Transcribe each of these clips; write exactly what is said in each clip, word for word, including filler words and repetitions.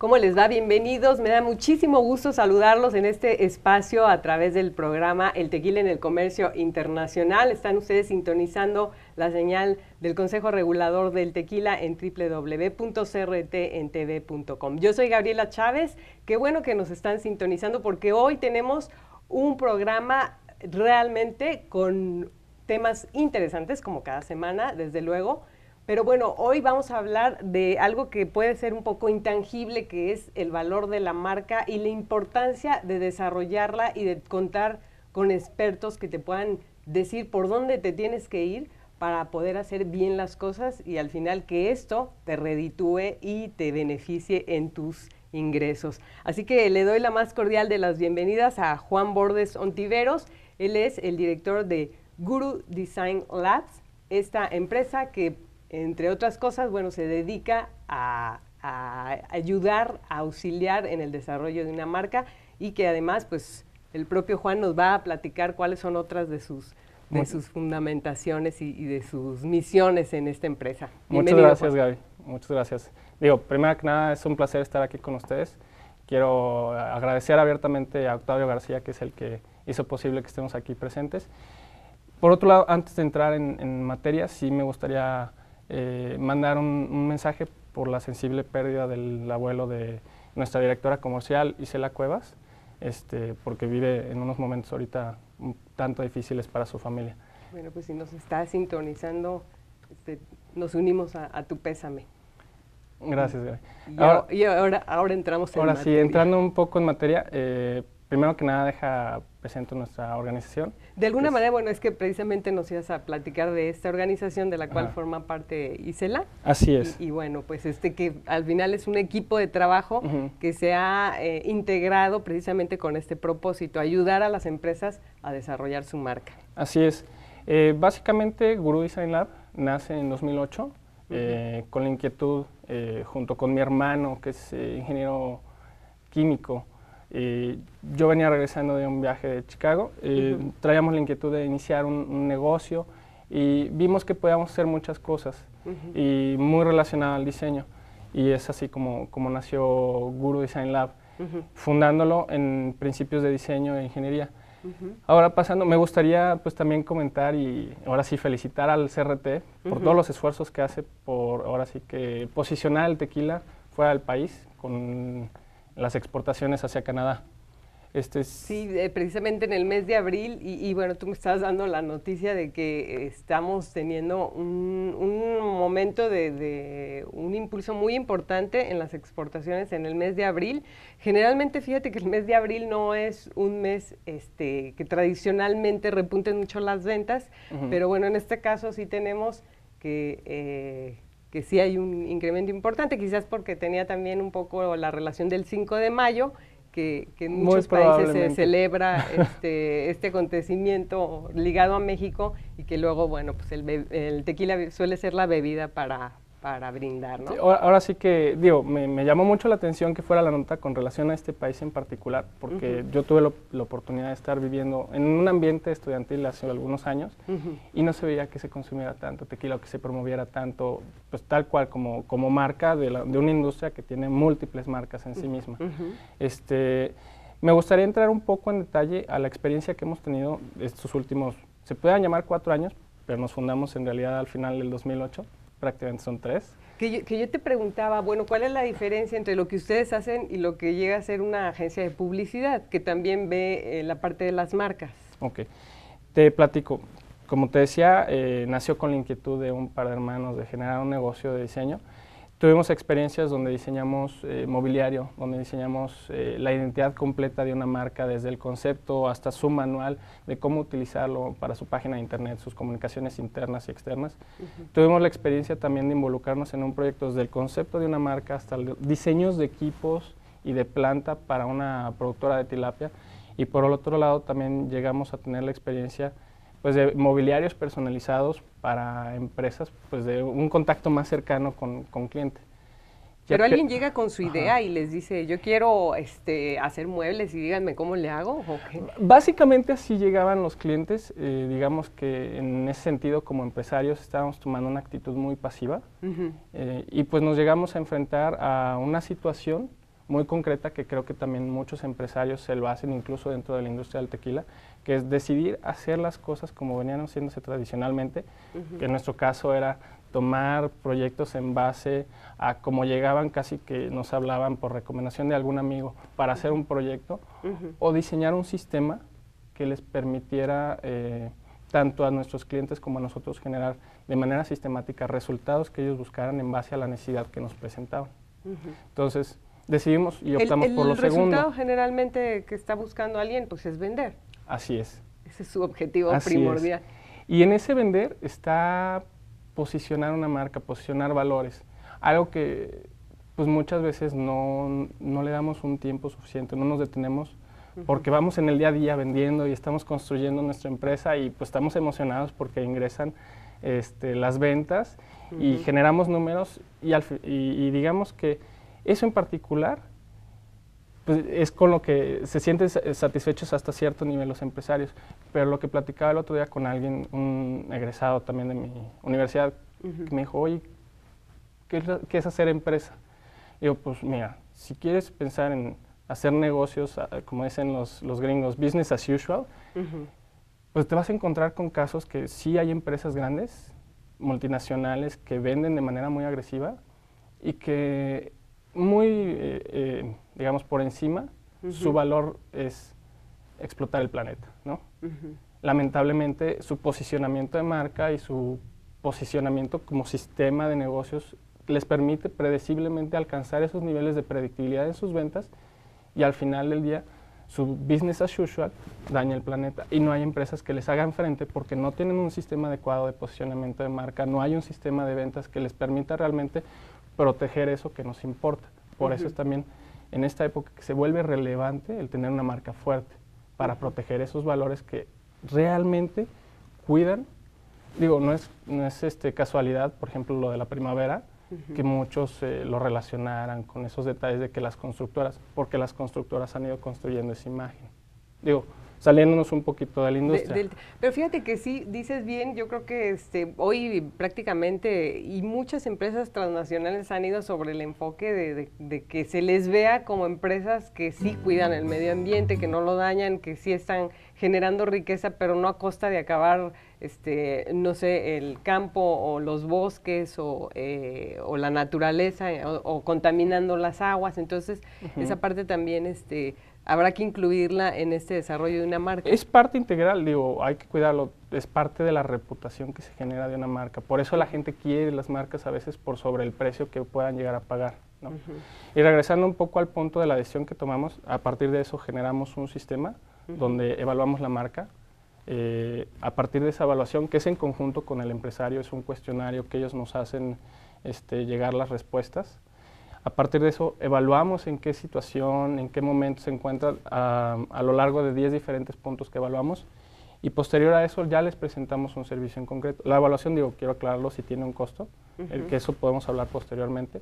¿Cómo les va? Bienvenidos. Me da muchísimo gusto saludarlos en este espacio a través del programa El Tequila en el Comercio Internacional. Están ustedes sintonizando la señal del Consejo Regulador del Tequila en doble u doble u doble u punto c r t n t v punto com. Yo soy Gabriela Chávez. Qué bueno que nos están sintonizando porque hoy tenemos un programa realmente con temas interesantes como cada semana, desde luego. Pero bueno, hoy vamos a hablar de algo que puede ser un poco intangible, que es el valor de la marca y la importancia de desarrollarla y de contar con expertos que te puedan decir por dónde te tienes que ir para poder hacer bien las cosas y al final que esto te reditúe y te beneficie en tus ingresos. Así que le doy la más cordial de las bienvenidas a Juan Bordes Ontiveros. Él es el director de Guru Design Labs, esta empresa que, entre otras cosas, bueno, se dedica a, a ayudar, a auxiliar en el desarrollo de una marca y que además, pues, el propio Juan nos va a platicar cuáles son otras de sus, de sus fundamentaciones y, y de sus misiones en esta empresa. Muchas gracias, Juan. Gaby. Muchas gracias. Digo, primero que nada, es un placer estar aquí con ustedes. Quiero agradecer abiertamente a Octavio García, que es el que hizo posible que estemos aquí presentes. Por otro lado, antes de entrar en, en materia, sí me gustaría Eh, mandar un, un mensaje por la sensible pérdida del abuelo de nuestra directora comercial, Isela Cuevas, este, porque vive en unos momentos ahorita un tanto difíciles para su familia. Bueno, pues si nos está sintonizando, este, nos unimos a, a tu pésame. Gracias, Gaby. Y ahora, y ahora, ahora entramos en ahora materia. sí, entrando un poco en materia, eh, primero que nada deja presento nuestra organización. De alguna es, manera, bueno, es que precisamente nos ibas a platicar de esta organización de la cual ajá. forma parte Isela. Así es. Y, y bueno, pues este que al final es un equipo de trabajo uh-huh. que se ha eh, integrado precisamente con este propósito, ayudar a las empresas a desarrollar su marca. Así es. Eh, básicamente, Guru Design Lab nace en dos mil ocho uh-huh. eh, con la inquietud, eh, junto con mi hermano, que es eh, ingeniero químico. Eh, yo venía regresando de un viaje de Chicago, eh, uh-huh. traíamos la inquietud de iniciar un, un negocio y vimos que podíamos hacer muchas cosas uh-huh. y muy relacionado al diseño. Y es así como, como nació Guru Design Lab, uh-huh. fundándolo en principios de diseño e ingeniería. Uh-huh. Ahora pasando, me gustaría pues también comentar y ahora sí felicitar al C R T por uh-huh. todos los esfuerzos que hace por ahora sí que posicionar el tequila fuera del país con las exportaciones hacia Canadá. Este es sí, eh, precisamente en el mes de abril, y, y bueno, tú me estás dando la noticia de que estamos teniendo un, un momento de, de un impulso muy importante en las exportaciones en el mes de abril. Generalmente, fíjate que el mes de abril no es un mes este, que tradicionalmente repunten mucho las ventas, uh-huh. pero bueno, en este caso sí tenemos que Eh, que sí hay un incremento importante, quizás porque tenía también un poco la relación del cinco de mayo, que, que en muchos países se celebra este, este acontecimiento ligado a México y que luego, bueno, pues el, el tequila suele ser la bebida para, para brindar, ¿no? Sí, ahora, ahora sí que, digo, me, me llamó mucho la atención que fuera la nota con relación a este país en particular, porque uh-huh. yo tuve lo, la oportunidad de estar viviendo en un ambiente estudiantil hace algunos años uh-huh. y no se veía que se consumiera tanto tequila o que se promoviera tanto, pues tal cual como, como marca de, la, de una industria que tiene múltiples marcas en sí misma. Uh-huh. Este, me gustaría entrar un poco en detalle a la experiencia que hemos tenido estos últimos, se pueden llamar cuatro años, pero nos fundamos en realidad al final del dos mil ocho. Prácticamente son tres. Que yo, que yo te preguntaba, bueno, ¿cuál es la diferencia entre lo que ustedes hacen y lo que llega a ser una agencia de publicidad, que también ve eh, la parte de las marcas? Ok, te platico. Como te decía, eh, nació con la inquietud de un par de hermanos de generar un negocio de diseño. Tuvimos experiencias donde diseñamos eh, mobiliario, donde diseñamos eh, la identidad completa de una marca, desde el concepto hasta su manual de cómo utilizarlo para su página de internet, sus comunicaciones internas y externas. Uh-huh. Tuvimos la experiencia también de involucrarnos en un proyecto desde el concepto de una marca hasta el diseños de equipos y de planta para una productora de tilapia. Y por el otro lado también llegamos a tener la experiencia pues de mobiliarios personalizados para empresas, pues de un contacto más cercano con, con cliente. Pero ya alguien que, llega con su idea ajá. y les dice, yo quiero este, hacer muebles y díganme cómo le hago, ¿o qué? Básicamente así llegaban los clientes, eh, digamos que en ese sentido como empresarios estábamos tomando una actitud muy pasiva uh-huh. eh, y pues nos llegamos a enfrentar a una situación muy concreta que creo que también muchos empresarios se lo hacen incluso dentro de la industria del tequila, que es decidir hacer las cosas como venían haciéndose tradicionalmente, uh-huh. que en nuestro caso era tomar proyectos en base a cómo llegaban, casi que nos hablaban por recomendación de algún amigo para uh-huh. hacer un proyecto, uh-huh. o diseñar un sistema que les permitiera eh, tanto a nuestros clientes como a nosotros generar de manera sistemática resultados que ellos buscaran en base a la necesidad que nos presentaban. Uh-huh. Entonces, decidimos y optamos el, el por lo segundo. El resultado generalmente que está buscando alguien, pues es vender. Así es. Ese es su objetivo Así primordial. Es. Y en ese vender está posicionar una marca, posicionar valores. Algo que pues muchas veces no, no le damos un tiempo suficiente, no nos detenemos, uh-huh. porque vamos en el día a día vendiendo y estamos construyendo nuestra empresa y pues estamos emocionados porque ingresan este, las ventas uh-huh. y generamos números y, al, y, y digamos que eso en particular pues, es con lo que se sienten satisfechos hasta cierto nivel los empresarios. Pero lo que platicaba el otro día con alguien, un egresado también de mi universidad, uh-huh. que me dijo, oye, ¿qué es, ¿qué es hacer empresa? Y yo, pues mira, si quieres pensar en hacer negocios, como dicen los, los gringos, business as usual, uh-huh. pues te vas a encontrar con casos que sí hay empresas grandes, multinacionales, que venden de manera muy agresiva y que muy, eh, eh, digamos, por encima, uh-huh. su valor es explotar el planeta, ¿no? Uh-huh. Lamentablemente, su posicionamiento de marca y su posicionamiento como sistema de negocios les permite predeciblemente alcanzar esos niveles de predictibilidad en sus ventas y al final del día, su business as usual daña el planeta y no hay empresas que les hagan frente porque no tienen un sistema adecuado de posicionamiento de marca, no hay un sistema de ventas que les permita realmente proteger eso que nos importa. Por uh-huh. eso es también en esta época que se vuelve relevante el tener una marca fuerte para uh-huh. proteger esos valores que realmente cuidan. Digo, no es, no es este, casualidad, por ejemplo, lo de la primavera, uh-huh. que muchos eh, lo relacionaran con esos detalles de que las constructoras, porque las constructoras han ido construyendo esa imagen. Digo, saliéndonos un poquito de la industria. De, de, pero fíjate que sí, dices bien, yo creo que este, hoy prácticamente, y muchas empresas transnacionales han ido sobre el enfoque de, de, de que se les vea como empresas que sí cuidan el medio ambiente, que no lo dañan, que sí están generando riqueza, pero no a costa de acabar, este, no sé, el campo o los bosques o, eh, o la naturaleza o, o contaminando las aguas. Entonces, uh-huh. esa parte también este, habrá que incluirla en este desarrollo de una marca. Es parte integral, digo, hay que cuidarlo, es parte de la reputación que se genera de una marca. Por eso la gente quiere las marcas a veces por sobre el precio que puedan llegar a pagar, ¿no? Uh-huh. Y regresando un poco al punto de la decisión que tomamos, a partir de eso generamos un sistema uh-huh. donde evaluamos la marca. Eh, a partir de esa evaluación, que es en conjunto con el empresario, es un cuestionario que ellos nos hacen este, llegar las respuestas. A partir de eso, evaluamos en qué situación, en qué momento se encuentra a, a lo largo de diez diferentes puntos que evaluamos y posterior a eso ya les presentamos un servicio en concreto. La evaluación, digo, quiero aclararlo si tiene un costo, uh-huh. el que eso podemos hablar posteriormente,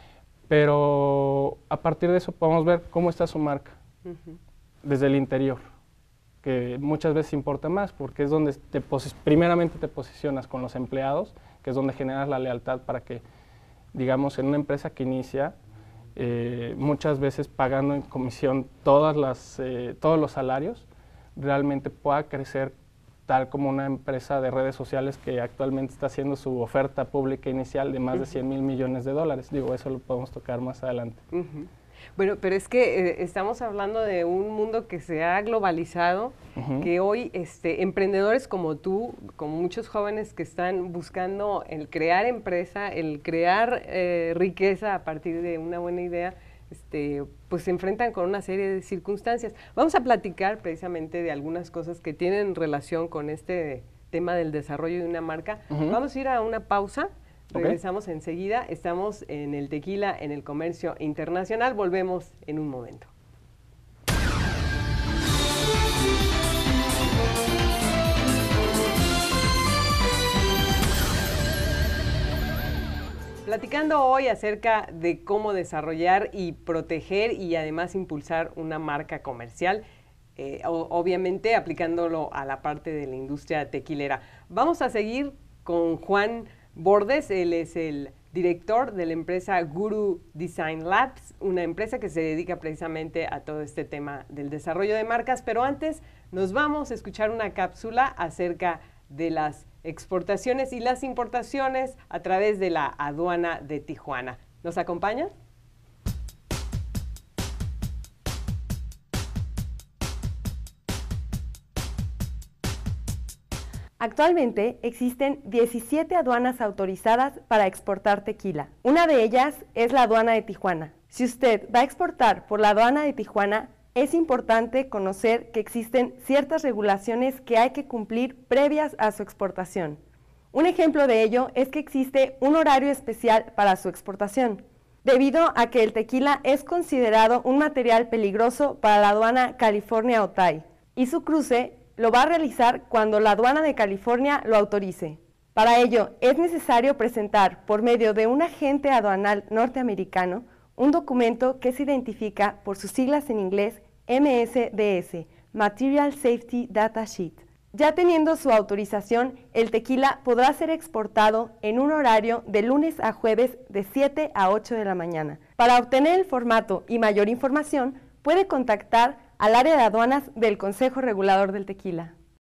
pero a partir de eso podemos ver cómo está su marca uh-huh. desde el interior, que muchas veces importa más porque es donde te primeramente te posicionas con los empleados, que es donde generas la lealtad para que, digamos, en una empresa que inicia, eh, muchas veces pagando en comisión todas las, eh, todos los salarios, realmente pueda crecer tal como una empresa de redes sociales que actualmente está haciendo su oferta pública inicial de más uh-huh. de cien mil millones de dólares. Digo, eso lo podemos tocar más adelante. Uh-huh. Bueno, pero es que eh, estamos hablando de un mundo que se ha globalizado, uh-huh. que hoy este, emprendedores como tú, como muchos jóvenes que están buscando el crear empresa, el crear eh, riqueza a partir de una buena idea, este, pues se enfrentan con una serie de circunstancias. Vamos a platicar precisamente de algunas cosas que tienen relación con este tema del desarrollo de una marca. Uh-huh. Vamos a ir a una pausa. Regresamos okay. enseguida, estamos en el tequila en el comercio internacional, volvemos en un momento. Platicando hoy acerca de cómo desarrollar y proteger y además impulsar una marca comercial, eh, obviamente aplicándolo a la parte de la industria tequilera. Vamos a seguir con Juan Bordes, él es el director de la empresa Guru Design Labs, una empresa que se dedica precisamente a todo este tema del desarrollo de marcas. Pero antes nos vamos a escuchar una cápsula acerca de las exportaciones y las importaciones a través de la aduana de Tijuana. ¿Nos acompañan? Actualmente existen diecisiete aduanas autorizadas para exportar tequila. Una de ellas es la aduana de Tijuana. Si usted va a exportar por la aduana de Tijuana, es importante conocer que existen ciertas regulaciones que hay que cumplir previas a su exportación. Un ejemplo de ello es que existe un horario especial para su exportación, debido a que el tequila es considerado un material peligroso para la aduana California Otay, y su cruce lo va a realizar cuando la aduana de California lo autorice. Para ello, es necesario presentar por medio de un agente aduanal norteamericano un documento que se identifica por sus siglas en inglés M S D S, Material Safety Data Sheet. Ya teniendo su autorización, el tequila podrá ser exportado en un horario de lunes a jueves de siete a ocho de la mañana. Para obtener el formato y mayor información, puede contactar al área de aduanas del Consejo Regulador del Tequila.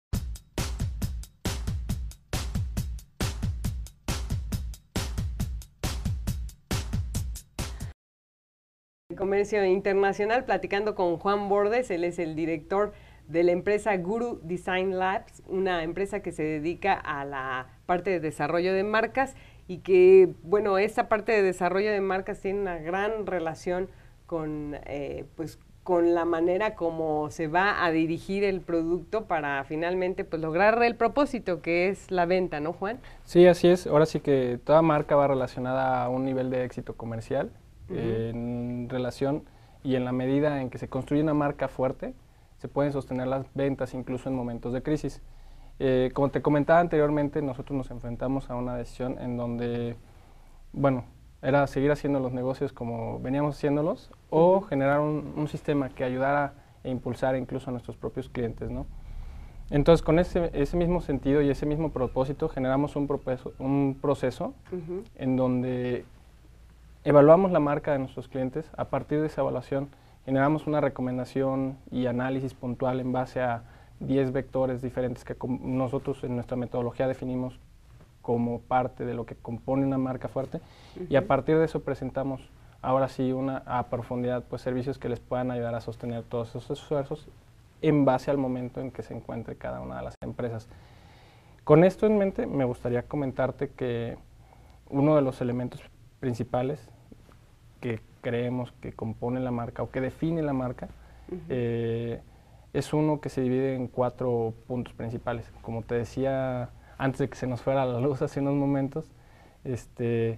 Comercio Internacional, platicando con Juan Bordes. Él es el director de la empresa Guru Design Labs, una empresa que se dedica a la parte de desarrollo de marcas y que, bueno, esta parte de desarrollo de marcas tiene una gran relación con, eh, pues, con la manera como se va a dirigir el producto para finalmente pues lograr el propósito que es la venta, ¿no, Juan? Sí, así es. Ahora sí que toda marca va relacionada a un nivel de éxito comercial. Uh-huh. eh, en relación y en la medida en que se construye una marca fuerte, se pueden sostener las ventas incluso en momentos de crisis. Eh, como te comentaba anteriormente, nosotros nos enfrentamos a una decisión en donde, bueno, era seguir haciendo los negocios como veníamos haciéndolos o uh-huh. generar un, un sistema que ayudara e impulsara incluso a nuestros propios clientes, ¿no? Entonces, con ese, ese mismo sentido y ese mismo propósito, generamos un, proceso, un proceso uh-huh. en donde evaluamos la marca de nuestros clientes. A partir de esa evaluación, generamos una recomendación y análisis puntual en base a diez vectores diferentes que nosotros en nuestra metodología definimos como parte de lo que compone una marca fuerte, uh-huh. y a partir de eso presentamos ahora sí una a profundidad pues servicios que les puedan ayudar a sostener todos esos esfuerzos en base al momento en que se encuentre cada una de las empresas. Con esto en mente me gustaría comentarte que uno de los elementos principales que creemos que compone la marca o que define la marca uh-huh. eh, es uno que se divide en cuatro puntos principales. Como te decía antes de que se nos fuera la luz hace unos momentos, este,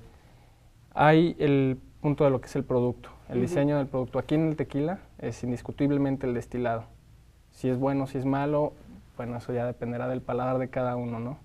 hay el punto de lo que es el producto, el uh-huh. diseño del producto. Aquí en el tequila es indiscutiblemente el destilado. Si es bueno, si es malo, bueno, eso ya dependerá del paladar de cada uno, ¿no?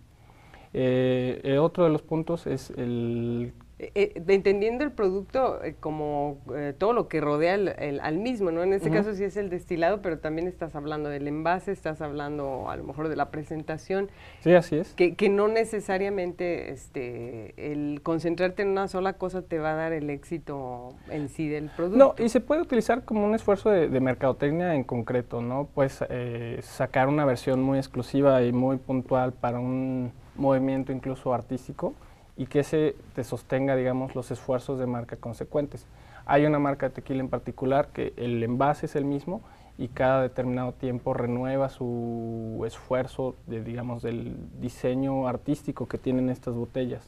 Eh, eh, otro de los puntos es el... Eh, entendiendo el producto eh, como eh, todo lo que rodea el, el, al mismo, ¿no? En este uh-huh. caso sí es el destilado, pero también estás hablando del envase, estás hablando a lo mejor de la presentación. Sí, así es. Que, que no necesariamente este, el concentrarte en una sola cosa te va a dar el éxito en sí del producto. No, y se puede utilizar como un esfuerzo de, de mercadotecnia en concreto, ¿no? Pues eh, sacar una versión muy exclusiva y muy puntual para un movimiento incluso artístico, y que ese te sostenga, digamos, los esfuerzos de marca consecuentes. Hay una marca de tequila en particular que el envase es el mismo y cada determinado tiempo renueva su esfuerzo, de, digamos, del diseño artístico que tienen estas botellas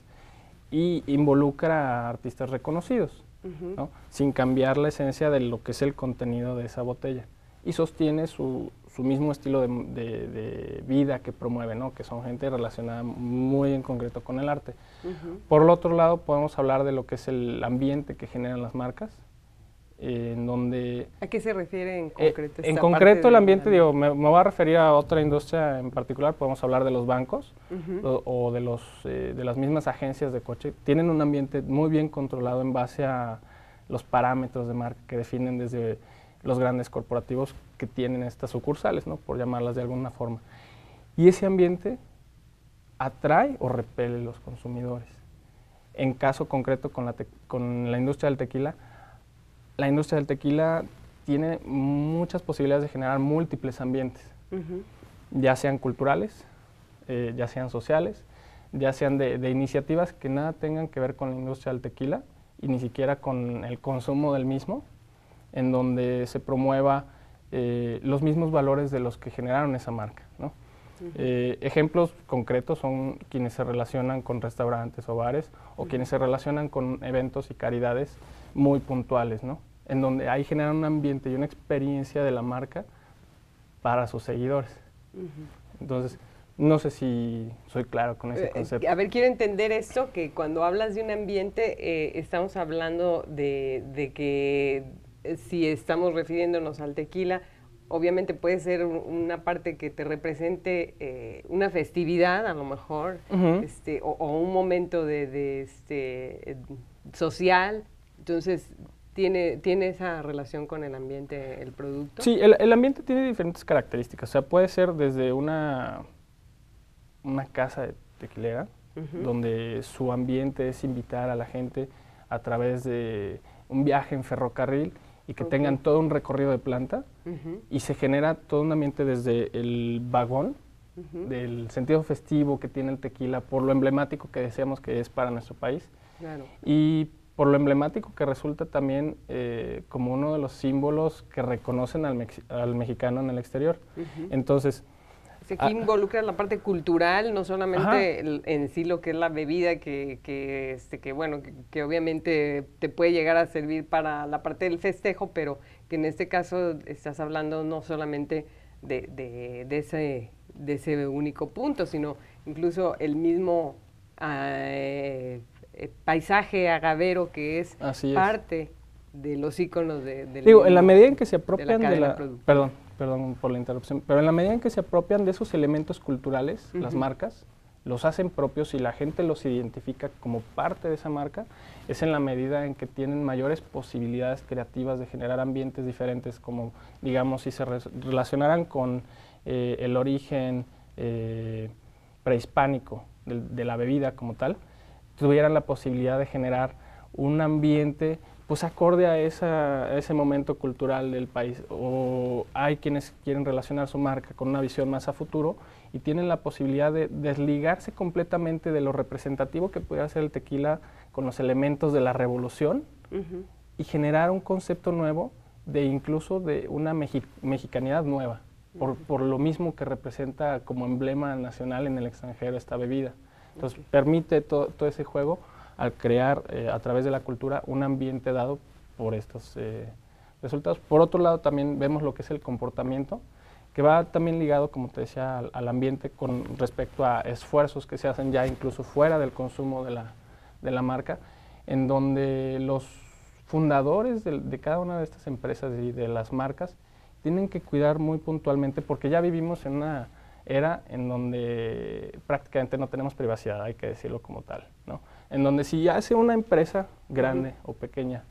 y involucra a artistas reconocidos, uh-huh. ¿no? Sin cambiar la esencia de lo que es el contenido de esa botella. Y sostiene su, su mismo estilo de, de, de vida que promueve, ¿no? Que son gente relacionada muy en concreto con el arte. Uh-huh. Por el otro lado, podemos hablar de lo que es el ambiente que generan las marcas, eh, en donde... ¿A qué se refiere en concreto? Eh, en concreto el ambiente, de... digo, me, me voy a referir a otra industria en particular, podemos hablar de los bancos uh-huh. o, o de, los, eh, de las mismas agencias de coche. Tienen un ambiente muy bien controlado en base a los parámetros de marca que definen desde los grandes corporativos que tienen estas sucursales, ¿no? Por llamarlas de alguna forma. Y ese ambiente atrae o repele a los consumidores. En caso concreto con la, con la industria del tequila, la industria del tequila tiene muchas posibilidades de generar múltiples ambientes, uh-huh. ya sean culturales, eh, ya sean sociales, ya sean de, de iniciativas que nada tengan que ver con la industria del tequila y ni siquiera con el consumo del mismo, en donde se promueva eh, los mismos valores de los que generaron esa marca, ¿no? Uh-huh. eh, ejemplos concretos son quienes se relacionan con restaurantes o bares, o uh-huh. quienes se relacionan con eventos y caridades muy puntuales, ¿no? En donde ahí generan un ambiente y una experiencia de la marca para sus seguidores. Uh-huh. Entonces, no sé si soy claro con ese concepto. A ver, quiero entender esto, que cuando hablas de un ambiente, eh, estamos hablando de, de que eh, si estamos refiriéndonos al tequila, obviamente puede ser una parte que te represente eh, una festividad, a lo mejor, uh-huh. este, o, o un momento de, de este, social. Entonces, ¿Tiene, ¿Tiene esa relación con el ambiente, el producto? Sí, el, el ambiente tiene diferentes características. O sea, puede ser desde una, una casa de tequilera, uh-huh. donde su ambiente es invitar a la gente a través de un viaje en ferrocarril y que okay. tengan todo un recorrido de planta, uh-huh. y se genera todo un ambiente desde el vagón, uh-huh. del sentido festivo que tiene el tequila, por lo emblemático que decíamos que es para nuestro país. Claro. Y por lo emblemático que resulta también eh, como uno de los símbolos que reconocen al, mex al mexicano en el exterior. Uh-huh. Entonces, aquí ah, involucra la parte cultural, no solamente el, en sí lo que es la bebida, que, que, este, que bueno, que, que obviamente te puede llegar a servir para la parte del festejo, pero que en este caso estás hablando no solamente de, de, de, ese, de ese único punto, sino incluso el mismo eh, Eh, paisaje agavero que es Así parte es. de los íconos de, de Digo, en la medida en que se apropian de la, de la perdón, perdón por la interrupción, pero en la medida en que se apropian de esos elementos culturales, uh-huh. las marcas, los hacen propios y la gente los identifica como parte de esa marca, es en la medida en que tienen mayores posibilidades creativas de generar ambientes diferentes, como digamos si se re relacionaran con eh, el origen eh, prehispánico de, de la bebida como tal, tuvieran la posibilidad de generar un ambiente pues acorde a, esa, a ese momento cultural del país, o hay quienes quieren relacionar su marca con una visión más a futuro y tienen la posibilidad de desligarse completamente de lo representativo que puede ser el tequila con los elementos de la revolución, uh-huh. y generar un concepto nuevo de incluso de una mexi mexicanidad nueva, uh-huh. por, por lo mismo que representa como emblema nacional en el extranjero esta bebida. Entonces, okay. permite to, todo ese juego al crear eh, a través de la cultura un ambiente dado por estos eh, resultados. Por otro lado, también vemos lo que es el comportamiento, que va también ligado, como te decía, al, al ambiente con respecto a esfuerzos que se hacen ya incluso fuera del consumo de la, de la marca, en donde los fundadores de, de cada una de estas empresas y de las marcas tienen que cuidar muy puntualmente, porque ya vivimos en una era en donde prácticamente no tenemos privacidad, hay que decirlo como tal, ¿no? En donde si hace una empresa grande uh-huh. o pequeña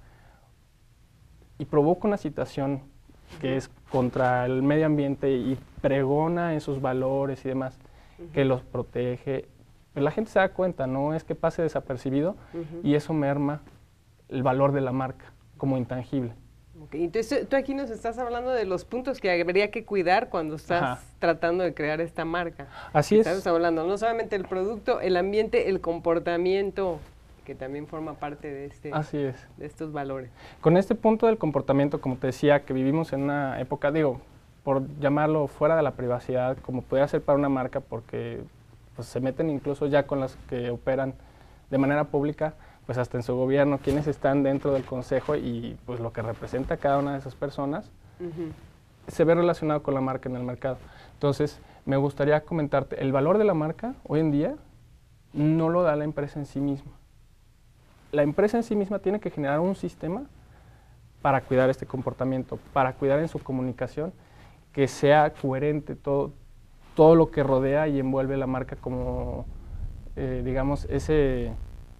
y provoca una situación que uh-huh. es contra el medio ambiente y pregona esos valores y demás, uh-huh. que los protege, pues la gente se da cuenta, no es que pase desapercibido, uh-huh. y eso merma el valor de la marca como intangible. Okay, entonces tú aquí nos estás hablando de los puntos que habría que cuidar cuando estás Ajá. tratando de crear esta marca. Así es. Estamos hablando no solamente del producto, el ambiente, el comportamiento, que también forma parte de, este, Así es. de estos valores. Con este punto del comportamiento, como te decía, que vivimos en una época, digo, por llamarlo fuera de la privacidad, como pudiera ser para una marca, porque pues, se meten incluso ya con las que operan de manera pública, pues hasta en su gobierno, quienes están dentro del consejo y pues lo que representa cada una de esas personas, uh-huh. se ve relacionado con la marca en el mercado. Entonces, me gustaría comentarte, el valor de la marca hoy en día no lo da la empresa en sí misma. La empresa en sí misma tiene que generar un sistema para cuidar este comportamiento, para cuidar en su comunicación, que sea coherente todo, todo lo que rodea y envuelve la marca como, eh, digamos, ese...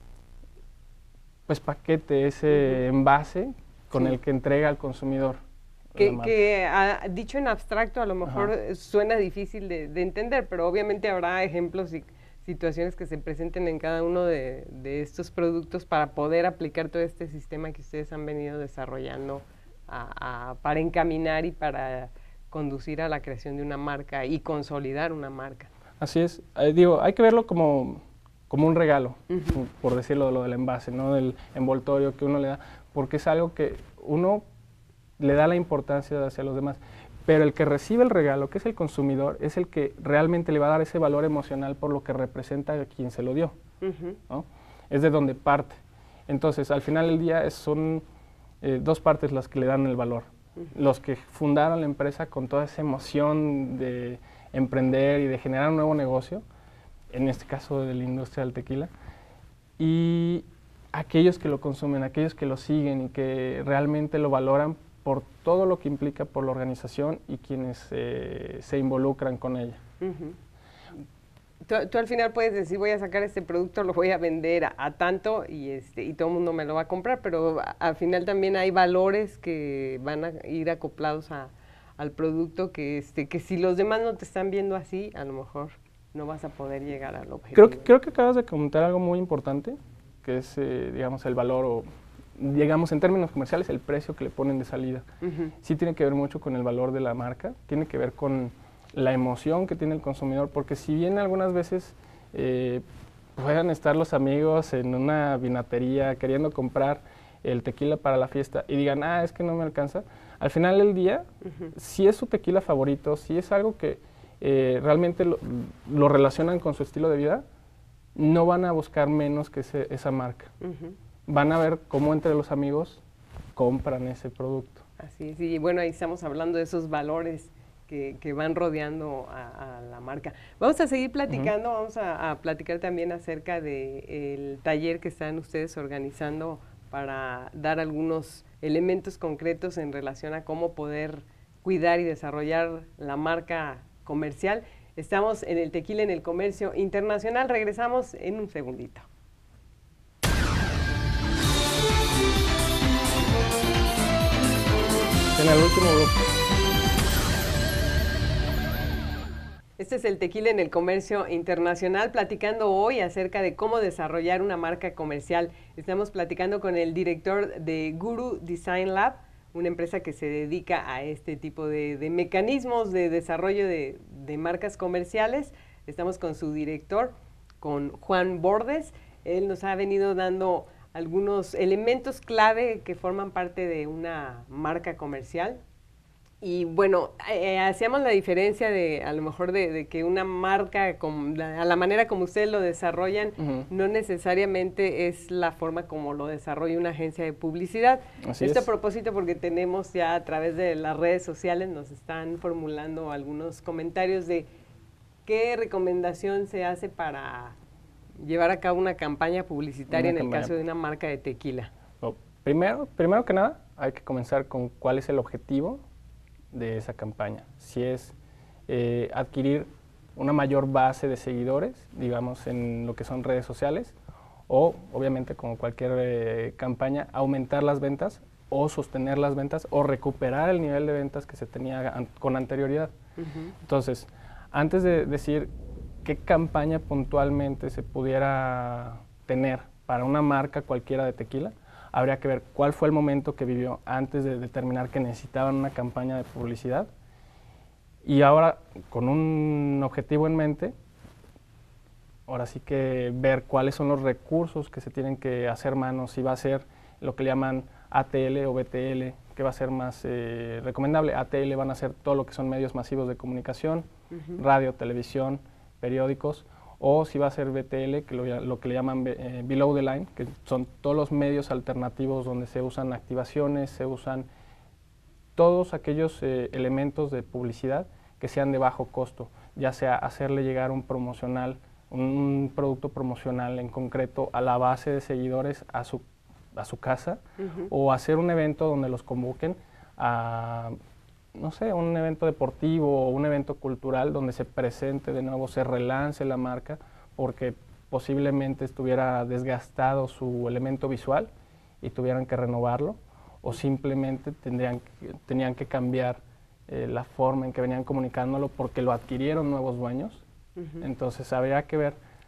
pues paquete, ese uh-huh. envase con sí. el que entrega al consumidor. Que, que a, dicho en abstracto a lo mejor Ajá. suena difícil de, de entender, pero obviamente habrá ejemplos y situaciones que se presenten en cada uno de, de estos productos para poder aplicar todo este sistema que ustedes han venido desarrollando a, a, para encaminar y para conducir a la creación de una marca y consolidar una marca. Así es, eh, digo, hay que verlo como, como un regalo, Uh-huh. por decirlo, lo del envase, ¿no? Del envoltorio que uno le da, porque es algo que uno le da la importancia hacia los demás. Pero el que recibe el regalo, que es el consumidor, es el que realmente le va a dar ese valor emocional por lo que representa a quien se lo dio, Uh-huh. ¿no? Es de donde parte. Entonces, al final del día es, son eh, dos partes las que le dan el valor. Uh-huh. Los que fundaron la empresa con toda esa emoción de emprender y de generar un nuevo negocio, en este caso de la industria del tequila, y aquellos que lo consumen, aquellos que lo siguen y que realmente lo valoran por todo lo que implica por la organización y quienes eh, se involucran con ella. Uh-huh. Tú, tú al final puedes decir, voy a sacar este producto, lo voy a vender a, a tanto y, este, y todo el mundo me lo va a comprar, pero a, al final también hay valores que van a ir acoplados a, al producto que, este, que si los demás no te están viendo así, a lo mejor no vas a poder llegar al objetivo. Creo que, creo que acabas de comentar algo muy importante, que es, eh, digamos, el valor o digamos, en términos comerciales, el precio que le ponen de salida. Uh-huh. Sí tiene que ver mucho con el valor de la marca, tiene que ver con la emoción que tiene el consumidor, porque si bien algunas veces eh, puedan estar los amigos en una vinatería queriendo comprar el tequila para la fiesta y digan, ah, es que no me alcanza, al final del día, uh-huh. si es su tequila favorito, si es algo que eh, realmente lo, lo relacionan con su estilo de vida, no van a buscar menos que ese, esa marca. Uh-huh. Van a ver cómo entre los amigos compran ese producto. Así es, y bueno, ahí estamos hablando de esos valores que, que van rodeando a, a la marca. Vamos a seguir platicando, uh-huh. vamos a, a platicar también acerca del taller que están ustedes organizando para dar algunos elementos concretos en relación a cómo poder cuidar y desarrollar la marca comercial. Estamos en el Tequila en el Comercio Internacional, regresamos en un segundito. En el último grupo. Este es el Tequila en el Comercio Internacional, platicando hoy acerca de cómo desarrollar una marca comercial. Estamos platicando con el director de Guru Design Lab, una empresa que se dedica a este tipo de, de mecanismos de desarrollo de, de marcas comerciales. Estamos con su director, con Juan Bordes. Él nos ha venido dando algunos elementos clave que forman parte de una marca comercial. Y bueno, eh, hacíamos la diferencia de, a lo mejor, de, de que una marca, con la, a la manera como ustedes lo desarrollan, uh-huh. no necesariamente es la forma como lo desarrolla una agencia de publicidad. Así Esto es. a propósito porque tenemos ya a través de las redes sociales, nos están formulando algunos comentarios de qué recomendación se hace para llevar a cabo una campaña publicitaria una en campaña. El caso de una marca de tequila. Oh, primero, primero que nada, hay que comenzar con cuál es el objetivo de esa campaña. Si es eh, adquirir una mayor base de seguidores, digamos, en lo que son redes sociales, o obviamente como cualquier eh, campaña, aumentar las ventas o sostener las ventas o recuperar el nivel de ventas que se tenía an con anterioridad. Uh-huh. Entonces, antes de decir qué campaña puntualmente se pudiera tener para una marca cualquiera de tequila, habría que ver cuál fue el momento que vivió antes de determinar que necesitaban una campaña de publicidad. Y ahora, con un objetivo en mente, ahora sí que ver cuáles son los recursos que se tienen que hacer mano, si va a ser lo que le llaman A T L o B T L, que va a ser más eh, recomendable. A T L van a ser todo lo que son medios masivos de comunicación, uh-huh. radio, televisión, periódicos, o si va a ser B T L, que lo, lo que le llaman eh, below the line, que son todos los medios alternativos donde se usan activaciones, se usan todos aquellos eh, elementos de publicidad que sean de bajo costo, ya sea hacerle llegar un promocional, un, un producto promocional en concreto a la base de seguidores a su, a su casa, uh-huh. o hacer un evento donde los convoquen a, no sé, un evento deportivo o un evento cultural donde se presente de nuevo, se relance la marca, porque posiblemente estuviera desgastado su elemento visual y tuvieran que renovarlo, o simplemente tendrían, tenían que cambiar eh, la forma en que venían comunicándolo porque lo adquirieron nuevos dueños. Uh-huh. Entonces habría que ver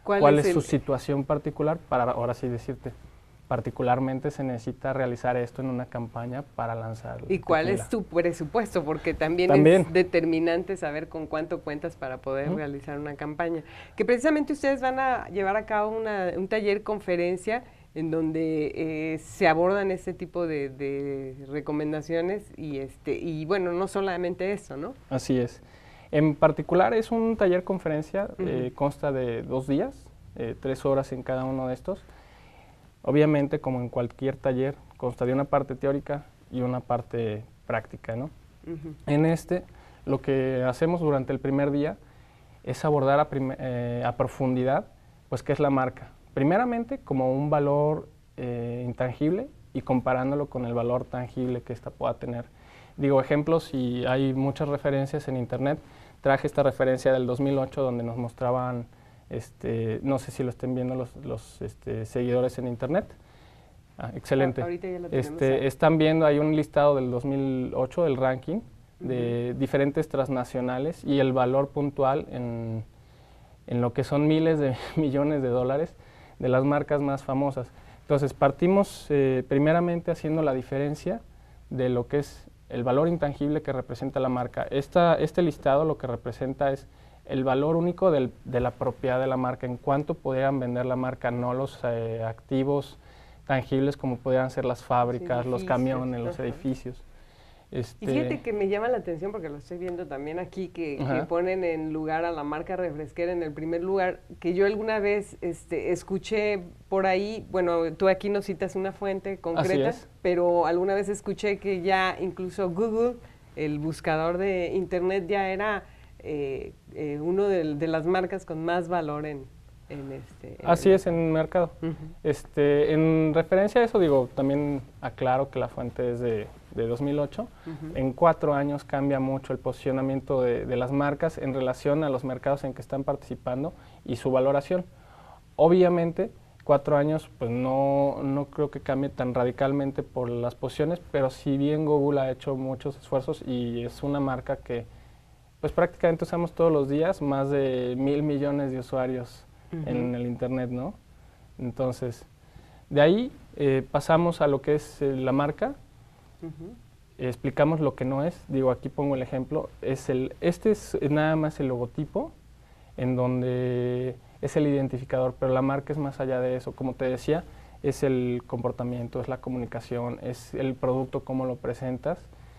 ¿Cuál, cuál es, es su situación particular para ahora sí decirte? Particularmente se necesita realizar esto en una campaña para lanzar. ¿Y cuál tequila. Es tu presupuesto? Porque también, también es determinante saber con cuánto cuentas para poder ¿Mm? realizar una campaña. Que precisamente ustedes van a llevar a cabo una, un taller conferencia en donde eh, se abordan este tipo de, de recomendaciones y este y bueno, no solamente eso, ¿no? Así es. En particular es un taller conferencia, uh-huh. eh, consta de dos días, eh, tres horas en cada uno de estos. Obviamente, como en cualquier taller, consta de una parte teórica y una parte práctica, ¿no? Uh-huh. En este, lo que hacemos durante el primer día es abordar a, eh, a profundidad, pues, qué es la marca. Primeramente, como un valor eh, intangible y comparándolo con el valor tangible que ésta pueda tener. Digo, ejemplos, y hay muchas referencias en internet. Traje esta referencia del dos mil ocho donde nos mostraban, este, no sé si lo estén viendo los, los este, seguidores en internet. Ah, excelente. Ah, ahorita ya lo tenemos este, ahí. Están viendo, hay un listado del dos mil ocho del ranking de uh-huh. diferentes transnacionales y el valor puntual en, en lo que son miles de millones de dólares de las marcas más famosas. Entonces, partimos eh, primeramente haciendo la diferencia de lo que es el valor intangible que representa la marca. Esta, este listado lo que representa es el valor único del, de la propiedad de la marca, en cuánto podrían vender la marca, no los eh, activos tangibles como podrían ser las fábricas, los, los camiones, los uh-huh. edificios. Este y fíjate que me llama la atención porque lo estoy viendo también aquí, que, que ponen en lugar a la marca refresquera en el primer lugar, que yo alguna vez este, escuché por ahí, bueno, tú aquí nos citas una fuente concreta, pero alguna vez escuché que ya incluso Google, el buscador de internet, ya era eh, eh, uno de, de las marcas con más valor en, en este... En Así el es, en el mercado. Uh-huh. este, en referencia a eso, digo, también aclaro que la fuente es de... de dos mil ocho, uh-huh. en cuatro años cambia mucho el posicionamiento de, de las marcas en relación a los mercados en que están participando y su valoración. Obviamente, cuatro años, pues no, no creo que cambie tan radicalmente por las posiciones, pero si bien Google ha hecho muchos esfuerzos y es una marca que pues prácticamente usamos todos los días, más de mil millones de usuarios uh-huh. en el internet, ¿no? Entonces, de ahí eh, pasamos a lo que es eh, la marca. Uh-huh. Explicamos lo que no es, digo, aquí pongo el ejemplo, es el, este es nada más el logotipo, en donde es el identificador, pero la marca es más allá de eso, como te decía, es el comportamiento, es la comunicación, es el producto, cómo lo presentas,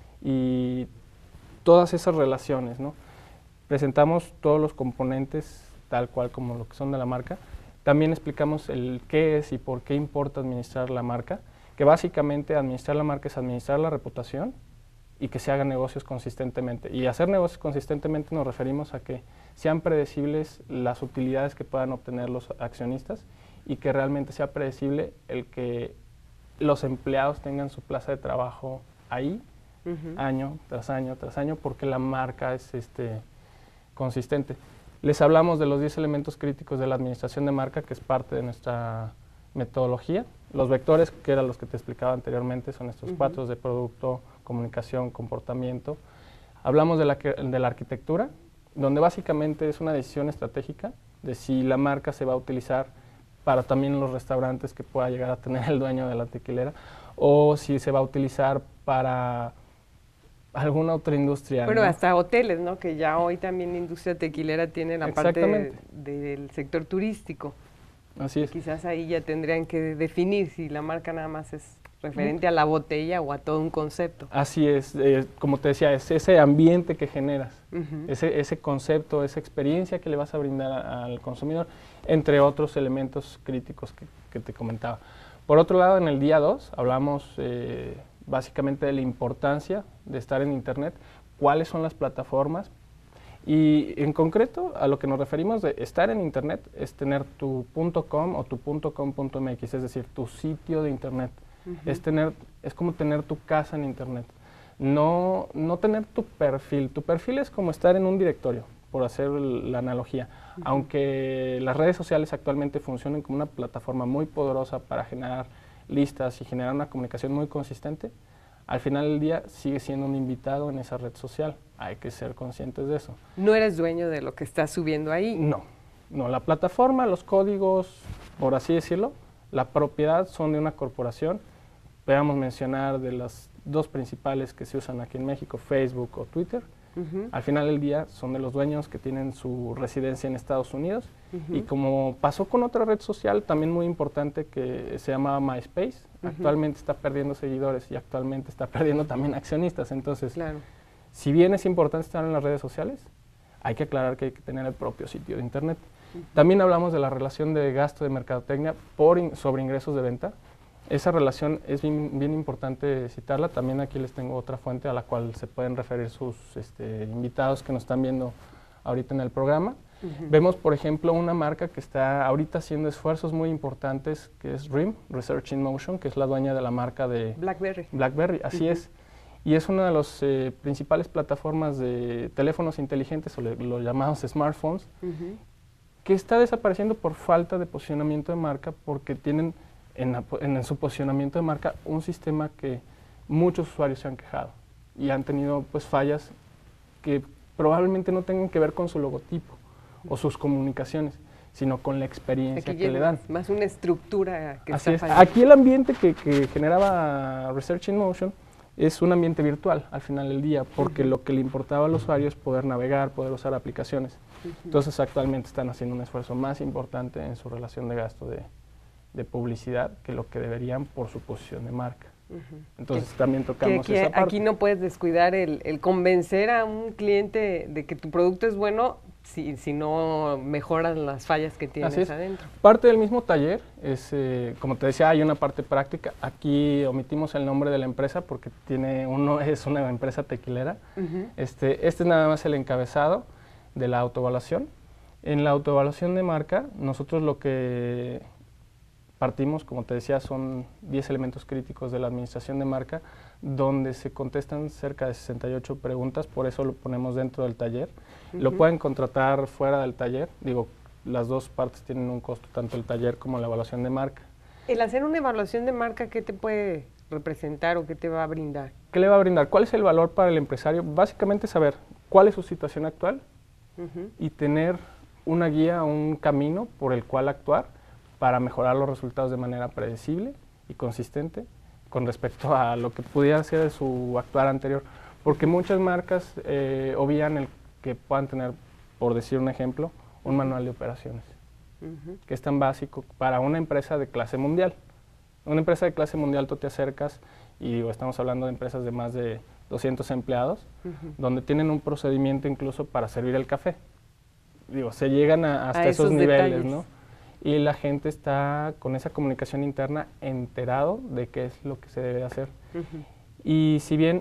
y todas esas relaciones, ¿no? Presentamos todos los componentes tal cual como lo que son de la marca, también explicamos el qué es y por qué importa administrar la marca, que básicamente administrar la marca es administrar la reputación y que se hagan negocios consistentemente. Y hacer negocios consistentemente nos referimos a que sean predecibles las utilidades que puedan obtener los accionistas y que realmente sea predecible el que los empleados tengan su plaza de trabajo ahí, uh-huh. año tras año tras año, porque la marca es este, consistente. Les hablamos de los diez elementos críticos de la administración de marca, que es parte de nuestra metodología. Los vectores, que eran los que te explicaba anteriormente, son estos uh-huh. cuatro de producto, comunicación, comportamiento. Hablamos de la, de la arquitectura, donde básicamente es una decisión estratégica de si la marca se va a utilizar para también los restaurantes que pueda llegar a tener el dueño de la tequilera, o si se va a utilizar para alguna otra industria. Bueno, ¿no? hasta hoteles, ¿no? Que ya hoy también la industria tequilera tiene la parte de, del sector turístico. Así es. Quizás ahí ya tendrían que definir si la marca nada más es referente uh-huh. a la botella o a todo un concepto. Así es, eh, como te decía, es ese ambiente que generas, uh-huh. ese, ese concepto, esa experiencia que le vas a brindar a, al consumidor, entre otros elementos críticos que, que te comentaba. Por otro lado, en el día dos hablamos eh, básicamente de la importancia de estar en internet, cuáles son las plataformas. Y en concreto, a lo que nos referimos de estar en internet es tener tu .com o tu .com.mx, es decir, tu sitio de internet. Uh-huh. Es tener, es como tener tu casa en internet. No, no tener tu perfil. Tu perfil es como estar en un directorio, por hacer la analogía. Uh-huh. Aunque las redes sociales actualmente funcionan como una plataforma muy poderosa para generar listas y generar una comunicación muy consistente, al final del día sigue siendo un invitado en esa red social. Hay que ser conscientes de eso. ¿No eres dueño de lo que estás subiendo ahí? No. No, la plataforma, los códigos, por así decirlo, la propiedad son de una corporación. Podemos mencionar de las dos principales que se usan aquí en México, Facebook o Twitter. Uh-huh. Al final del día son de los dueños que tienen su residencia en Estados Unidos. Uh-huh. Y como pasó con otra red social también muy importante que se llamaba MySpace, uh-huh. actualmente está perdiendo seguidores y actualmente está perdiendo también accionistas. Entonces, claro. si bien es importante estar en las redes sociales, hay que aclarar que hay que tener el propio sitio de internet. Uh-huh. También hablamos de la relación de gasto de mercadotecnia por in, sobre ingresos de venta. Esa relación es bien, bien importante citarla. También aquí les tengo otra fuente a la cual se pueden referir sus este, invitados que nos están viendo ahorita en el programa. Uh-huh. Vemos, por ejemplo, una marca que está ahorita haciendo esfuerzos muy importantes, que es R I M, Research in Motion, que es la dueña de la marca de BlackBerry. BlackBerry, así uh-huh. es. Y es una de las eh, principales plataformas de teléfonos inteligentes, o le, los llamados smartphones, uh-huh. que está desapareciendo por falta de posicionamiento de marca, porque tienen En, en, en su posicionamiento de marca un sistema que muchos usuarios se han quejado y han tenido pues fallas que probablemente no tengan que ver con su logotipo o sus comunicaciones, sino con la experiencia Aquí que le dan. Más, más una estructura que Así está es. Aquí el ambiente que, que generaba Research in Motion es un ambiente virtual al final del día, porque uh-huh. lo que le importaba al usuario es poder navegar, poder usar aplicaciones. Uh-huh. Entonces actualmente están haciendo un esfuerzo más importante en su relación de gasto de de publicidad que lo que deberían por su posición de marca. Uh-huh. Entonces que, también tocamos que, que esa parte. Aquí no puedes descuidar el, el convencer a un cliente de que tu producto es bueno si, si no mejoras las fallas que tienes es. adentro. Parte del mismo taller es, eh, como te decía, hay una parte práctica. Aquí omitimos el nombre de la empresa porque tiene uno es una empresa tequilera. Uh-huh. este, este es nada más el encabezado de la autoevaluación. En la autoevaluación de marca, nosotros lo que partimos, como te decía, son diez elementos críticos de la administración de marca, donde se contestan cerca de sesenta y ocho preguntas, por eso lo ponemos dentro del taller. Uh-huh. Lo pueden contratar fuera del taller, digo, las dos partes tienen un costo, tanto el taller como la evaluación de marca. El hacer una evaluación de marca, ¿qué te puede representar o qué te va a brindar? ¿Qué le va a brindar? ¿Cuál es el valor para el empresario? Básicamente saber cuál es su situación actual uh-huh. y tener una guía, un camino por el cual actuar para mejorar los resultados de manera predecible y consistente con respecto a lo que pudiera ser su actuar anterior. Porque muchas marcas eh, obvian el que puedan tener, por decir un ejemplo, un manual de operaciones, uh-huh. que es tan básico para una empresa de clase mundial. Una empresa de clase mundial tú te acercas y digo, estamos hablando de empresas de más de doscientos empleados, uh-huh. donde tienen un procedimiento incluso para servir el café. Digo, se llegan a, hasta a esos, esos niveles, ¿no? Y la gente está con esa comunicación interna enterado de qué es lo que se debe hacer. Uh-huh. Y si bien,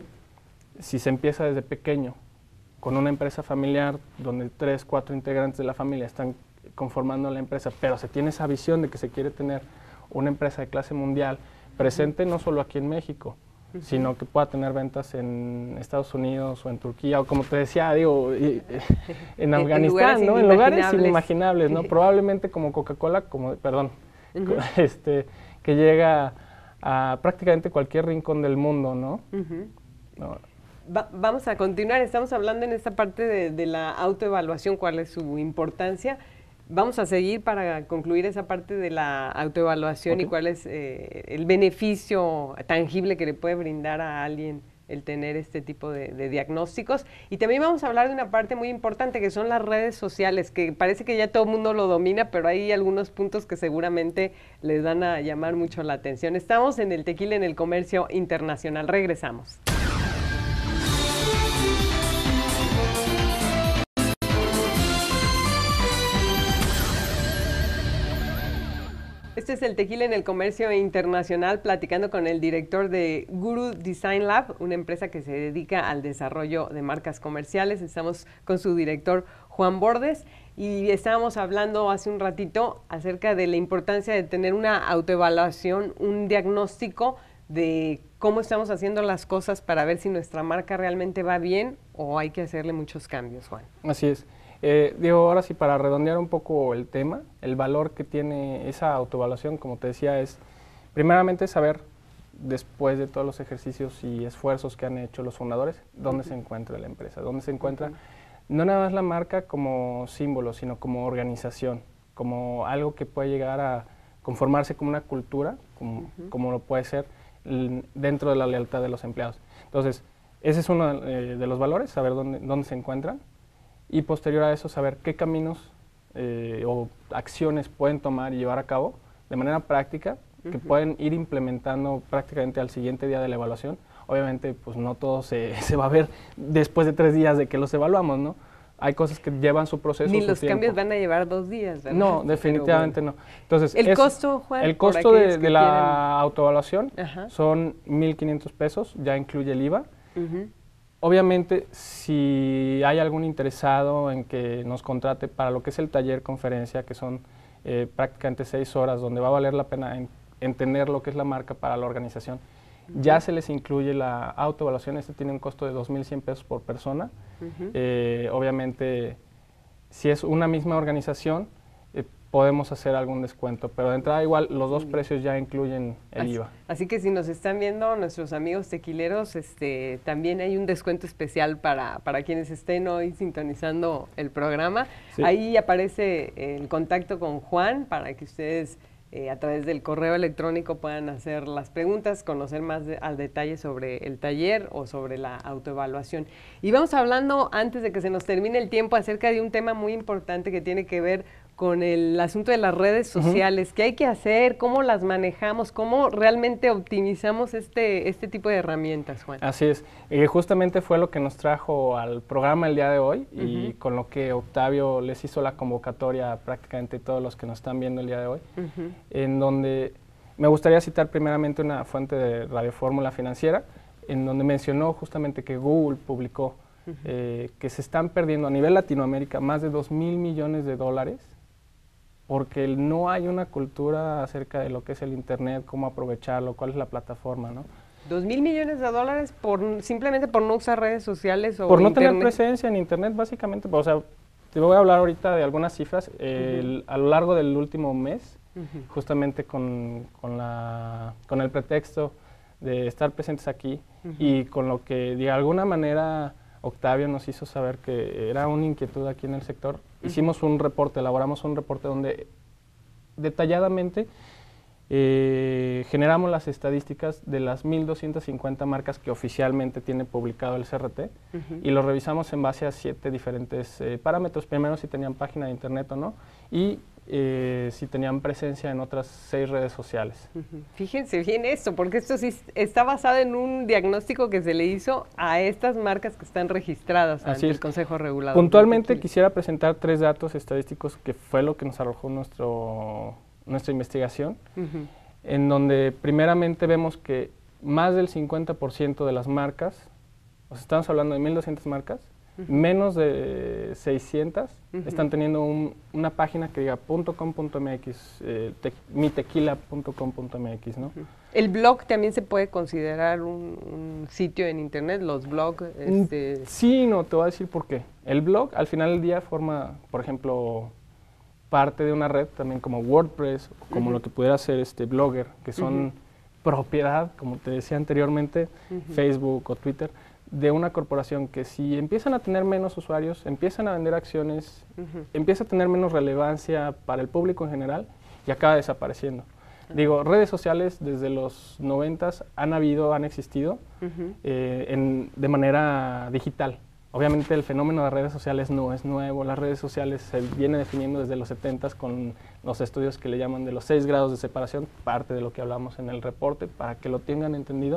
si se empieza desde pequeño, con una empresa familiar, donde tres, cuatro integrantes de la familia están conformando la empresa, pero se tiene esa visión de que se quiere tener una empresa de clase mundial presente uh-huh. no solo aquí en México, uh-huh. sino que pueda tener ventas en Estados Unidos o en Turquía, o como te decía, digo, y, en Afganistán, en ¿no? En lugares inimaginables, ¿no? Probablemente como Coca-Cola, como, perdón, uh-huh. este, que llega a prácticamente cualquier rincón del mundo, ¿no? Uh-huh. no. Va, vamos a continuar, estamos hablando en esta parte de, de la autoevaluación, cuál es su importancia. Vamos a seguir para concluir esa parte de la autoevaluación okay. y cuál es eh, el beneficio tangible que le puede brindar a alguien el tener este tipo de, de diagnósticos. Y también vamos a hablar de una parte muy importante que son las redes sociales, que parece que ya todo el mundo lo domina, pero hay algunos puntos que seguramente les van a llamar mucho la atención. Estamos en el Tequila en el Comercio Internacional. Regresamos. Este es el Tequila en el Comercio Internacional, platicando con el director de Guru Design Lab, una empresa que se dedica al desarrollo de marcas comerciales. Estamos con su director, Juan Bordes, y estábamos hablando hace un ratito acerca de la importancia de tener una autoevaluación, un diagnóstico de cómo estamos haciendo las cosas para ver si nuestra marca realmente va bien o hay que hacerle muchos cambios, Juan. Así es. Eh, digo, ahora sí, para redondear un poco el tema, el valor que tiene esa autoevaluación, como te decía, es primeramente saber, después de todos los ejercicios y esfuerzos que han hecho los fundadores, dónde uh-huh. se encuentra la empresa, dónde se encuentra uh-huh. no nada más la marca como símbolo, sino como organización, como algo que puede llegar a conformarse como una cultura, como, uh-huh. como lo puede ser dentro de la lealtad de los empleados. Entonces, ese es uno eh, de los valores, saber dónde, dónde se encuentran, y posterior a eso saber qué caminos eh, o acciones pueden tomar y llevar a cabo de manera práctica, uh-huh. que pueden ir implementando prácticamente al siguiente día de la evaluación. Obviamente, pues no todo se, se va a ver después de tres días de que los evaluamos, ¿no? Hay cosas que llevan su proceso. Ni su los tiempo. cambios van a llevar dos días, ¿verdad? No, definitivamente bueno. no. Entonces, el es, costo, Juan, el costo de, de la autoevaluación Ajá. son mil quinientos pesos, ya incluye el I V A. Uh-huh. Obviamente, si hay algún interesado en que nos contrate para lo que es el taller conferencia, que son eh, prácticamente seis horas, donde va a valer la pena en, entender lo que es la marca para la organización, uh-huh. ya se les incluye la autoevaluación. Este tiene un costo de dos mil cien pesos por persona. Uh-huh. eh, obviamente, si es una misma organización, eh, podemos hacer algún descuento, pero de entrada igual los dos precios ya incluyen el así, I V A. Así que si nos están viendo nuestros amigos tequileros, este, también hay un descuento especial para, para quienes estén hoy sintonizando el programa. Sí. Ahí aparece el contacto con Juan para que ustedes eh, a través del correo electrónico puedan hacer las preguntas, conocer más de, al detalle sobre el taller o sobre la autoevaluación. Y vamos hablando, antes de que se nos termine el tiempo, acerca de un tema muy importante que tiene que ver con el asunto de las redes sociales. Uh-huh. ¿Qué hay que hacer? ¿Cómo las manejamos? ¿Cómo realmente optimizamos este, este tipo de herramientas, Juan? Así es. Eh, justamente fue lo que nos trajo al programa el día de hoy, uh-huh. y con lo que Octavio les hizo la convocatoria a prácticamente todos los que nos están viendo el día de hoy, uh-huh. en donde me gustaría citar primeramente una fuente de Radio Fórmula Financiera, en donde mencionó justamente que Google publicó uh-huh. eh, que se están perdiendo a nivel Latinoamérica más de dos mil millones de dólares porque no hay una cultura acerca de lo que es el Internet, cómo aprovecharlo, cuál es la plataforma, ¿no? ¿Dos mil millones de dólares por simplemente por no usar redes sociales o por no Internet? Tener presencia en Internet, básicamente. O sea, te voy a hablar ahorita de algunas cifras. Eh, uh-huh. el, a lo largo del último mes, uh-huh. justamente con, con, la, con el pretexto de estar presentes aquí, uh-huh. y con lo que de alguna manera Octavio nos hizo saber que era una inquietud aquí en el sector, uh-huh. hicimos un reporte, elaboramos un reporte donde detalladamente eh, generamos las estadísticas de las mil doscientas cincuenta marcas que oficialmente tiene publicado el C R T, uh-huh. y lo revisamos en base a siete diferentes eh, parámetros. Primero, si tenían página de internet o no, y eh, si tenían presencia en otras seis redes sociales. Uh-huh. Fíjense bien esto, porque esto sí está basado en un diagnóstico que se le hizo a estas marcas que están registradas ante el Consejo Regulador. Puntualmente quisiera presentar tres datos estadísticos que fue lo que nos arrojó nuestro, nuestra investigación, uh-huh. en donde primeramente vemos que más del cincuenta por ciento de las marcas, o sea, estamos hablando de mil doscientas marcas, uh-huh. menos de seiscientas uh-huh. están teniendo un, una página que diga .com.mx, eh, te, mitequila punto com punto mx, ¿no? Uh-huh. ¿El blog también se puede considerar un, un sitio en internet, los blogs? Este... Sí, no, te voy a decir por qué. El blog al final del día forma, por ejemplo, parte de una red también como WordPress, como uh-huh. lo que pudiera ser este Blogger, que son uh-huh. propiedad, como te decía anteriormente, uh-huh. Facebook o Twitter, de una corporación que si empiezan a tener menos usuarios, empiezan a vender acciones, uh-huh. empieza a tener menos relevancia para el público en general y acaba desapareciendo. Uh-huh. Digo, redes sociales desde los noventas han habido, han existido uh-huh. eh, en, de manera digital. Obviamente el fenómeno de redes sociales no es nuevo, las redes sociales se viene definiendo desde los setentas con los estudios que le llaman de los seis grados de separación, parte de lo que hablamos en el reporte, para que lo tengan entendido.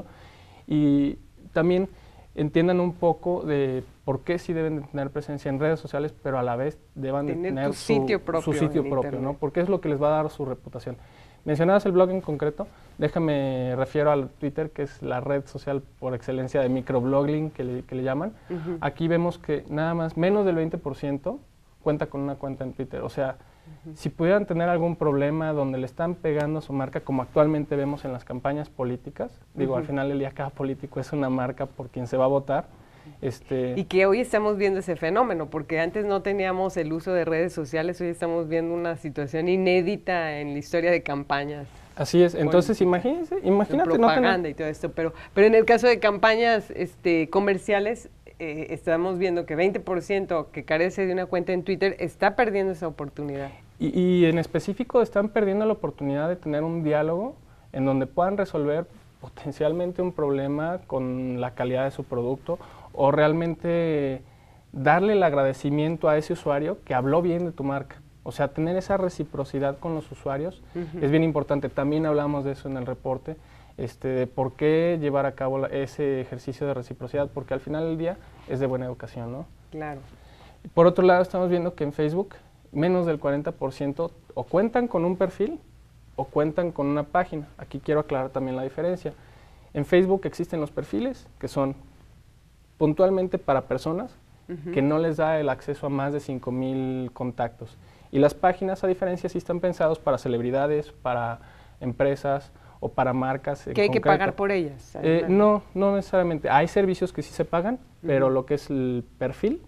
Y también entiendan un poco de por qué sí deben de tener presencia en redes sociales, pero a la vez deban de tener, tener su sitio propio, su sitio propio, ¿no? Porque es lo que les va a dar su reputación. Mencionabas el blog en concreto, déjame refiero al Twitter, que es la red social por excelencia de microblogging, que le, que le llaman. Uh-huh. Aquí vemos que nada más, menos del veinte por ciento cuenta con una cuenta en Twitter. O sea, uh-huh. si pudieran tener algún problema donde le están pegando a su marca, como actualmente vemos en las campañas políticas, uh-huh. digo, al final del día cada político es una marca por quien se va a votar. Este y que hoy estamos viendo ese fenómeno, porque antes no teníamos el uso de redes sociales, hoy estamos viendo una situación inédita en la historia de campañas. Así es, entonces imagínense, imagínate propaganda no tener... y todo esto, pero, pero en el caso de campañas este, comerciales, eh, estamos viendo que veinte por ciento que carece de una cuenta en Twitter está perdiendo esa oportunidad. Y, y en específico están perdiendo la oportunidad de tener un diálogo en donde puedan resolver potencialmente un problema con la calidad de su producto o realmente darle el agradecimiento a ese usuario que habló bien de tu marca. O sea, tener esa reciprocidad con los usuarios uh-huh. es bien importante. También hablamos de eso en el reporte, este, de por qué llevar a cabo la, ese ejercicio de reciprocidad, porque al final del día es de buena educación, ¿no? Claro. Por otro lado, estamos viendo que en Facebook menos del cuarenta por ciento o cuentan con un perfil o cuentan con una página. Aquí quiero aclarar también la diferencia. En Facebook existen los perfiles, que son puntualmente para personas uh-huh. que no les da el acceso a más de cinco mil contactos. Y las páginas, a diferencia, sí están pensados para celebridades, para empresas o para marcas. ¿Que hay concreto. que pagar por ellas? Eh, no, no necesariamente. Hay servicios que sí se pagan, uh-huh. pero lo que es el perfil,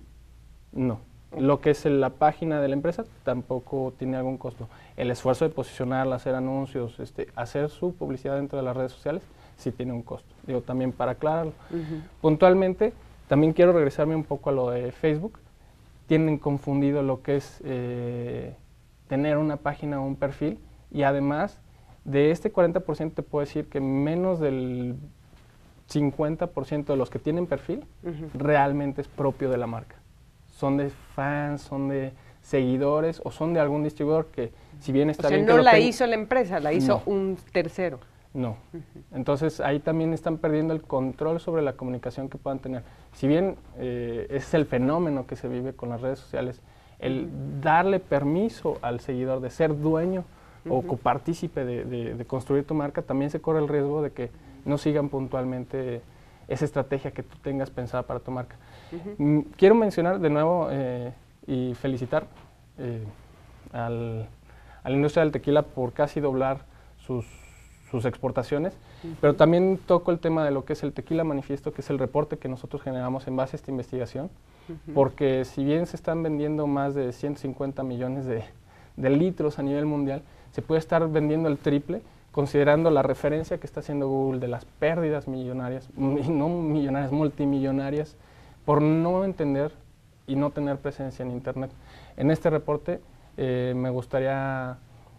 no. Okay. Lo que es la página de la empresa tampoco tiene algún costo. El esfuerzo de posicionarla, hacer anuncios, este, hacer su publicidad dentro de las redes sociales, sí tiene un costo. Digo, también para aclararlo. Uh-huh. Puntualmente, también quiero regresarme un poco a lo de Facebook. Tienen confundido lo que es eh, tener una página o un perfil, y además de este cuarenta por ciento te puedo decir que menos del cincuenta por ciento de los que tienen perfil uh-huh. realmente es propio de la marca. Son de fans, son de seguidores o son de algún distribuidor que, si bien está o sea, bien no que lo la ten... hizo la empresa, la hizo no. un tercero. No. Uh-huh. Entonces ahí también están perdiendo el control sobre la comunicación que puedan tener. Si bien eh, es el fenómeno que se vive con las redes sociales, el uh-huh. darle permiso al seguidor de ser dueño uh-huh. o copartícipe de, de, de construir tu marca, también se corre el riesgo de que no sigan puntualmente esa estrategia que tú tengas pensada para tu marca. Uh-huh. Mm, quiero mencionar de nuevo eh, y felicitar eh, al, a la industria del tequila por casi doblar sus sus exportaciones, uh-huh. pero también toco el tema de lo que es el Tequila Manifiesto, que es el reporte que nosotros generamos en base a esta investigación, uh-huh. porque si bien se están vendiendo más de ciento cincuenta millones de, de litros a nivel mundial, se puede estar vendiendo el triple, considerando la referencia que está haciendo Google de las pérdidas millonarias, no millonarias, multimillonarias, por no entender y no tener presencia en Internet. En este reporte eh, me gustaría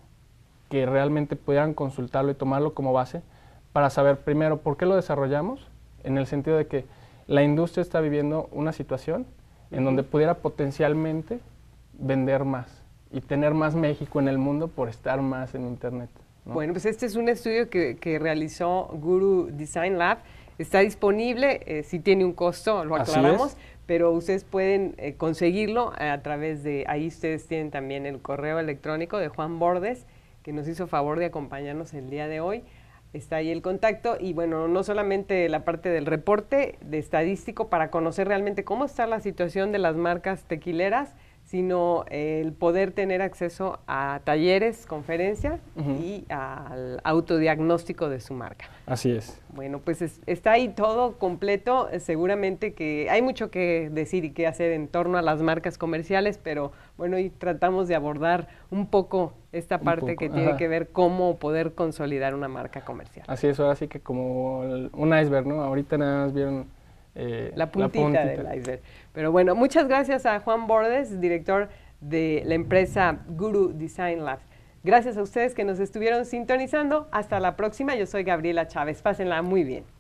que realmente pudieran consultarlo y tomarlo como base para saber primero por qué lo desarrollamos, en el sentido de que la industria está viviendo una situación uh-huh. en donde pudiera potencialmente vender más y tener más México en el mundo por estar más en Internet, ¿no? Bueno, pues este es un estudio que, que realizó Guru Design Lab. Está disponible, eh, sí tiene un costo, lo aclaramos, pero ustedes pueden eh, conseguirlo a través de, ahí ustedes tienen también el correo electrónico de Juan Bordes, que nos hizo favor de acompañarnos el día de hoy. Está ahí el contacto y bueno, no solamente la parte del reporte de estadístico para conocer realmente cómo está la situación de las marcas tequileras, sino el poder tener acceso a talleres, conferencias uh-huh. y al autodiagnóstico de su marca. Así es. Bueno, pues es, está ahí todo completo. Seguramente que hay mucho que decir y que hacer en torno a las marcas comerciales, pero bueno, y tratamos de abordar un poco esta un parte poco, que tiene ajá. que ver cómo poder consolidar una marca comercial. Así es, ahora sí que como el, un iceberg, ¿no? Ahorita nada más vieron Eh, la, puntita la puntita del iceberg. Pero bueno, muchas gracias a Juan Bordes, director de la empresa Guru Design Labs. Gracias a ustedes que nos estuvieron sintonizando. Hasta la próxima. Yo soy Gabriela Chávez. Pásenla muy bien.